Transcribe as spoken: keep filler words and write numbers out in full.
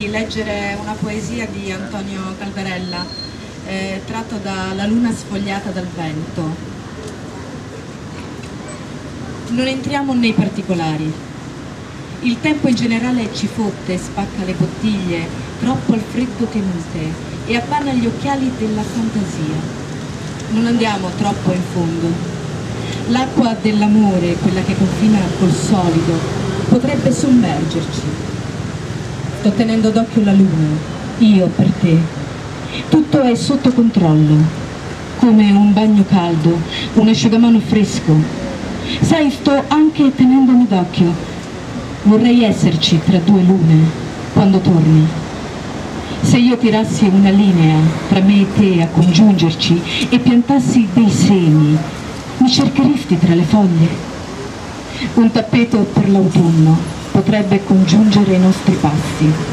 Leggere una poesia di Antonio Caldarella eh, tratto da La luna sfogliata dal vento. Non entriamo nei particolari. Il tempo in generale ci fotte, spacca le bottiglie, troppo al freddo tenute e appanna gli occhiali della fantasia. Non andiamo troppo in fondo. L'acqua dell'amore, quella che confina col solido, potrebbe sommergerci. Sto tenendo d'occhio la luna, io per te. Tutto è sotto controllo, come un bagno caldo, un asciugamano fresco. Sai, sto anche tenendomi d'occhio. Vorrei esserci tra due lune, quando torni. Se io tirassi una linea tra me e te a congiungerci e piantassi dei semi, mi cercheresti tra le foglie? Un tappeto per l'autunno potrebbe congiungere i nostri passi.